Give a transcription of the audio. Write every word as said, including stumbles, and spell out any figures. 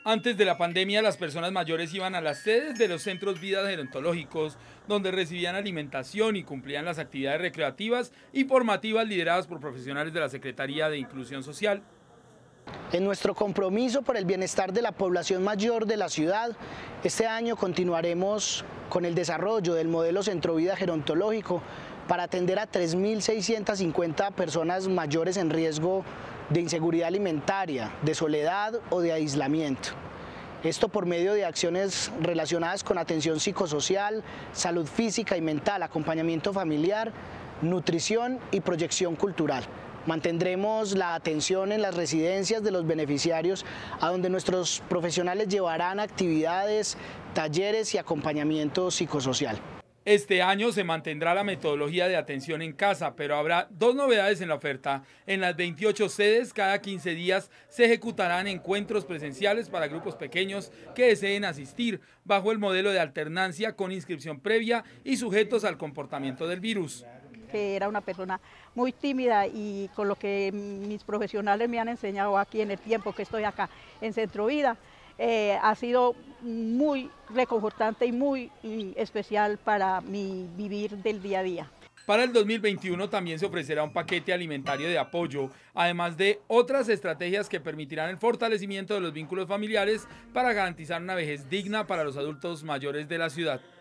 Antes de la pandemia, las personas mayores iban a las sedes de los centros vida gerontológicos, donde recibían alimentación y cumplían las actividades recreativas y formativas lideradas por profesionales de la Secretaría de Inclusión Social. En nuestro compromiso por el bienestar de la población mayor de la ciudad, este año continuaremos con el desarrollo del modelo Centro Vida Gerontológico para atender a tres mil seiscientas cincuenta personas mayores en riesgo de inseguridad alimentaria, de soledad o de aislamiento. Esto por medio de acciones relacionadas con atención psicosocial, salud física y mental, acompañamiento familiar, nutrición y proyección cultural. Mantendremos la atención en las residencias de los beneficiarios, a donde nuestros profesionales llevarán actividades, talleres y acompañamiento psicosocial. Este año se mantendrá la metodología de atención en casa, pero habrá dos novedades en la oferta. En las veintiocho sedes, cada quince días se ejecutarán encuentros presenciales para grupos pequeños que deseen asistir, bajo el modelo de alternancia con inscripción previa y sujetos al comportamiento del virus. Que era una persona muy tímida, y con lo que mis profesionales me han enseñado aquí en el tiempo que estoy acá en Centro Vida, eh, ha sido muy reconfortante y muy y especial para mi vivir del día a día. Para el dos mil veintiuno también se ofrecerá un paquete alimentario de apoyo, además de otras estrategias que permitirán el fortalecimiento de los vínculos familiares para garantizar una vejez digna para los adultos mayores de la ciudad.